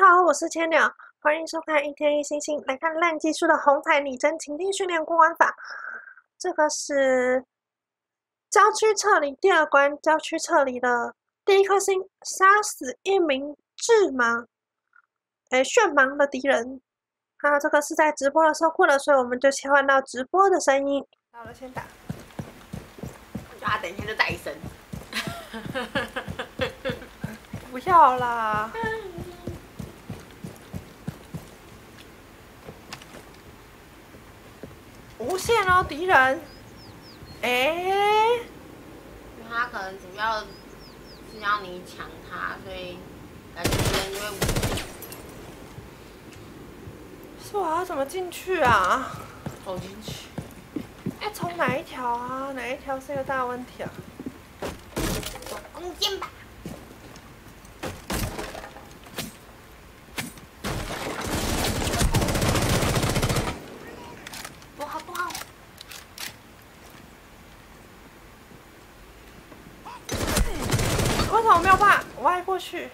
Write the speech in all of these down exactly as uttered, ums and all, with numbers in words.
好，我是千鸟，欢迎收看一天一星星，来看烂技术的红彩拟真情境训练过关法。这个是郊区撤离第二关，郊区撤离的第一颗星，杀死一名致盲，诶，眩盲的敌人。啊，这个是在直播的时候过的，所以我们就切换到直播的声音。好了，先打。 叫他等一下就带一声。 不要啦。无限哦，敌人。哎、欸， 因为他可能主要是要你抢他，所以感觉敌人就会无限。 是我要怎么进去啊？ 走进去。 要从哪一条啊？哪一条是一个大问题啊？ 走中间吧。多好多好。 为什么没有办法歪过去？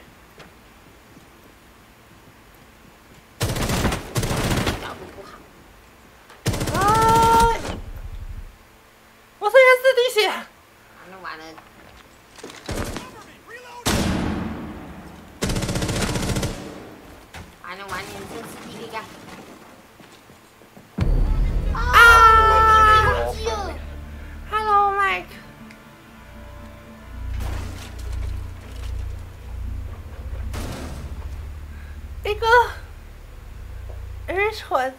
角度不好。 啊！我剩下四滴血。 完了完了。完了完了，你真是霹雳干。 啊 ！Hello Mike。一个愚蠢。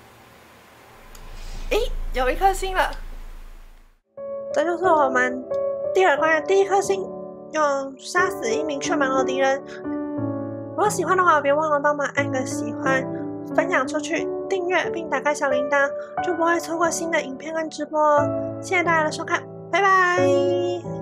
诶，有一颗星了。这就是我们第二关的第一颗星，用杀死一名眩盲的敌人。如果喜欢的话，别忘了帮忙按个喜欢，分享出去，订阅并打开小铃铛，就不会错过新的影片跟直播哦。谢谢大家的收看，拜拜。